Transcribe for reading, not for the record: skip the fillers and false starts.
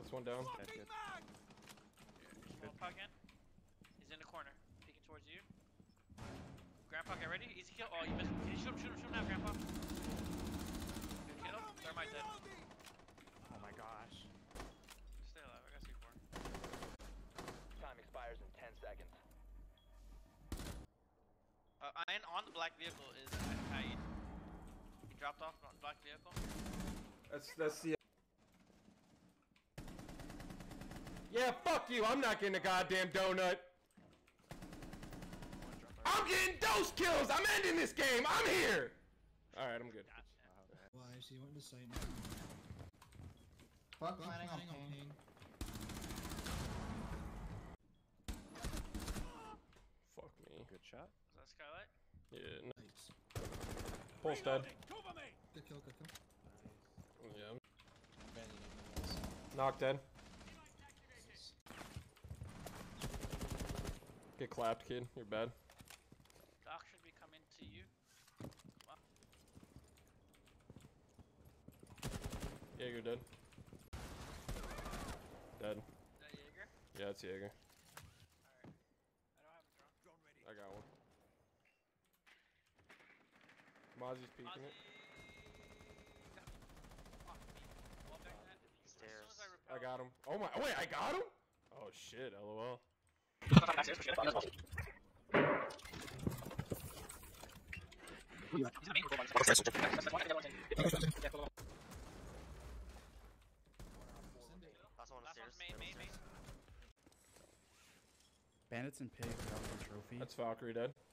Last one down. Good. Good. Again. He's in the corner, peeking towards you. Grandpa, get ready. Easy kill. Oh, you missed. Can you shoot him? Shoot him now, Grandpa. Good kill. Thermite dead. Oh my gosh. Stay alive. I got C4. Time expires in 10 seconds. Iron on the black vehicle is Kaid. He dropped off on the black vehicle. That's the. Yeah, fuck you. I'm not getting a goddamn donut. I'm getting those kills. I'm ending this game. I'm here. All right, I'm good. Gotcha. Why? So you went to site now. Fuck planning on ping. Fuck me. Good shot. Is that Skylight? Yeah. Nice. Pulse dead. Good kill, good kill. Yeah. Knock dead. Get clapped, kid. You're bad. Doc should be coming to you. Come on. Jaeger dead. Dead. Is that Jaeger? Yeah, it's Jaeger. Alright. I don't have a drone. I got one. Mozzie's peeking it. Stairs. I got him. Oh my. Wait, I got him? Oh shit, lol. Last one on the stairs. Main. Bandits and pigs are out for trophy. That's Valkyrie dead.